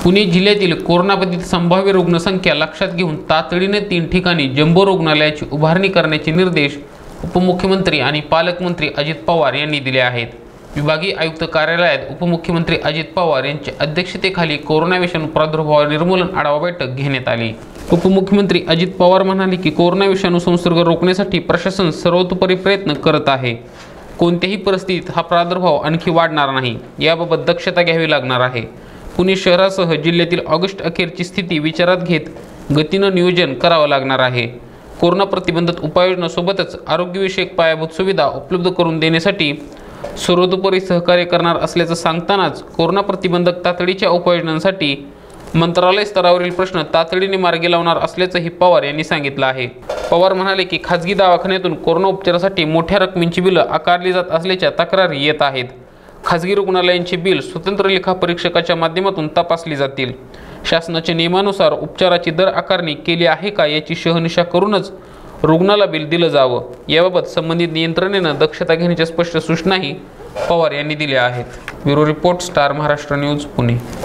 पुणे जिल्ह्यातील कोरोनाबाधित संभाव्य रुग्णसंख्या लक्षात घेऊन तातडीने 3 ठिकाणी जम्बो रुग्णालयाची उभारणी करण्याचे निर्देश उपमुख्यमंत्री आणि पालकमंत्री अजित पवार यांनी दिले आहेत। विभागीय आयुक्त कार्यालयात उपमुख्यमंत्री अजित पवार यांच्या अध्यक्षतेखाली कोरोना विषाणू प्रादुर्भाव निर्मूलन आढावा बैठक घेण्यात आली। उपमुख्यमंत्री अजित पवार म्हणाले की कोरोना विषाणू संसर्ग रोखण्यासाठी प्रशासन सर्वतोपरी प्रयत्न करत आहे। कोणत्याही परिस्थितीत हा प्रादुर्भाव आणखी वाढणार नाही, याबाबत दक्षता घ्यावी लागणार आहे। पुणे शहरासह जिल्ह्यातील ऑगस्ट अखेरची स्थिती विचारात घेत गतीने नियोजन करावे लागणार आहे। कोरोना प्रतिबंधक उपाययोजनांसोबतच आरोग्यविषयक पायाभूत सुविधा उपलब्ध करून देण्यासाठी सर्वतोपरी सहकार्य करणार असल्याचं सांगतानाच कोरोना प्रतिबंधक तातडीच्या उपाययोजनांसाठी मंत्रालय स्तरावरील प्रश्न तातडीने मार्गी लावणार असल्याचंही पवार यांनी सांगितलं आहे। पवार म्हणाले की खाजगी दवाखान्यातून कोरोना उपचारासाठी मोठ्या रकमेची बिलं आकारली जात असल्याच्या तक्रारी येत आहेत। खाजगी रुग्णालयांची बिल स्वतंत्र लेखा परीक्षकाच्या माध्यमातून तपासली जातील। शासनाच्या नियमानुसार उपचाराची दर आकारणी केली आहे का याची शहानिशा करूनच रुग्णाला बिल दिलं जावं, याबाबत संबंधित यंत्रणेने दक्षता घेण्याच्या स्पष्ट सूचनाही पवार यांनी दिल्या आहेत। Bureau report, star Maharashtra news, Pune.